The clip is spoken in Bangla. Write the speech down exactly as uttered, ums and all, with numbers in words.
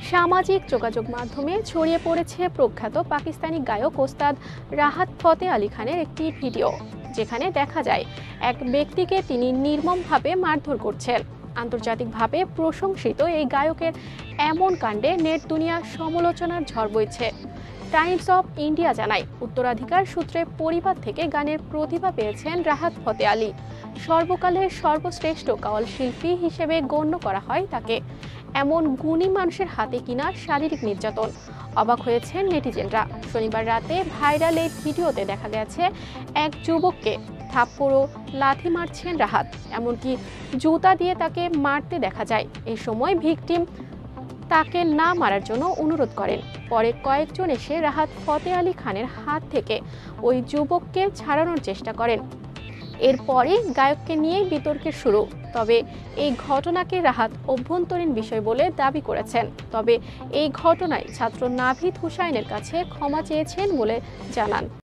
সামাজিক যোগাযোগ মাধ্যমে ছড়িয়ে পড়েছে প্রখ্যাত পাকিস্তানি গায়ক ওস্তাদ রাহাত ফতে আলী খানের একটি ভিডিও, যেখানে দেখা যায় এক ব্যক্তিকে তিনি নির্মমভাবে মারধর করছেন। আন্তর্জাতিকভাবে প্রশংসিত এই গায়কের এমন কাণ্ডে নেট দুনিয়া সমালোচনার ঝড় বইছে। টাইমস অফ ইন্ডিয়া জানায়, উত্তরাধিকার সূত্রে পরিবার থেকে গানের প্রতিভা পেয়েছেন রাহাত ফতে আলী। সর্বকালের সর্বশ্রেষ্ঠ কাওয়াল শিল্পী হিসেবে গণ্য করা হয় তাকে। এমন গুণী মানুষের হাতে কিনা শারীরিক নির্যাতন, অবাক হয়েছেন নেটিজেনরা। শনিবার রাতে ভাইরাল এই ভিডিওতে দেখা গেছে এক যুবককে থাপ্পড় ও লাথি মারছেন রাহাত, এমনকি জুতা দিয়ে তাকে মারতে দেখা যায়। এই সময় ভিকটিম তাকে না মারার জন্য অনুরোধ করেন। পরে কয়েকজন এসে রাহাত ফতে আলী খানের হাত থেকে ওই যুবককে ছাড়ানোর চেষ্টা করেন। এরপরে গায়ককে নিয়ে বিতর্কের শুরু। তবে এই ঘটনাকে রাহাত অভ্যন্তরীণ বিষয় বলে দাবি করেছেন। তবে এই ঘটনায় ছাত্র নাভিদ হুসাইনের কাছে ক্ষমা চেয়েছেন বলে জানান।